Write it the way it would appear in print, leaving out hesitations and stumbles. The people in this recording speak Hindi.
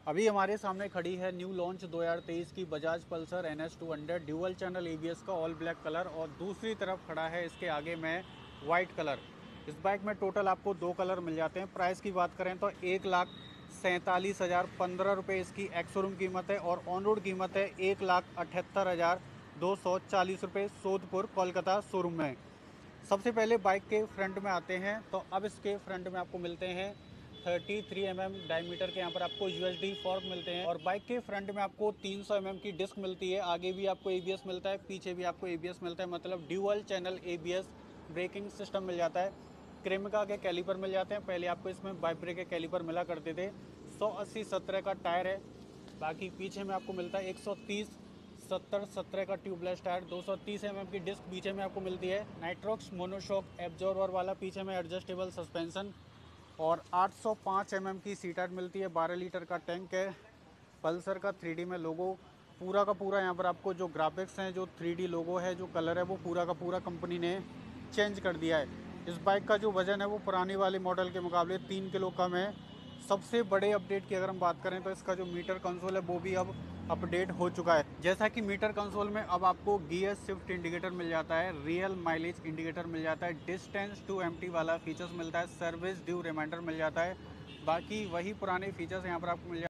अभी हमारे सामने खड़ी है न्यू लॉन्च 2023 की Bajaj Pulsar NS 200 dual channel ABS का ऑल ब्लैक कलर, और दूसरी तरफ खड़ा है इसके आगे में वाइट कलर। इस बाइक में टोटल आपको दो कलर मिल जाते हैं। प्राइस की बात करें तो 1,47,015 रुपये इसकी एक्स शोरूम कीमत है, और ऑन रोड कीमत है 1,78,240 रुपये सोदपुर कोलकाता शोरूम में। सबसे पहले बाइक के फ्रंट में आते हैं, तो अब इसके फ्रंट में आपको मिलते हैं 33 डायमीटर के यहाँ पर आपको UHD फॉर्क मिलते हैं, और बाइक के फ्रंट में आपको 300 की डिस्क मिलती है। आगे भी आपको ABS मिलता है, पीछे भी आपको ABS मिलता है, मतलब dual channel ABS braking system मिल जाता है। क्रेमिका के कैलिपर मिल जाते हैं। पहले आपको इसमें बाइब्रेक के कैलिपर मिला करते थे। 180/70 का टायर है। बाकी पीछे में आपको मिलता है 130/70 का ट्यूबलेस टायर, 230 की डिस्क पीछे में आपको मिलती है। नाइट्रॉक्स मोनोशॉक एब्जॉर्बर वाला पीछे में एडजस्टेबल सस्पेंशन, और 805 की सीट मिलती है। 12 लीटर का टैंक है। पल्सर का 3D में लोगो पूरा का पूरा, यहाँ पर आपको जो ग्राफिक्स हैं, जो 3D लोगो है, जो कलर है, वो पूरा का पूरा कंपनी ने चेंज कर दिया है। इस बाइक का जो वज़न है वो पुरानी वाली मॉडल के मुकाबले 3 किलो कम है। सबसे बड़े अपडेट की अगर हम बात करें तो इसका जो मीटर कंसोल है वो भी अब अपडेट हो चुका है। जैसा कि मीटर कंसोल में अब आपको गियर शिफ्ट इंडिकेटर मिल जाता है, रियल माइलेज इंडिकेटर मिल जाता है, डिस्टेंस टू एम्प्टी वाला फीचर्स मिलता है, सर्विस ड्यू रिमाइंडर मिल जाता है। बाकी वही पुराने फीचर्स यहाँ पर आपको मिल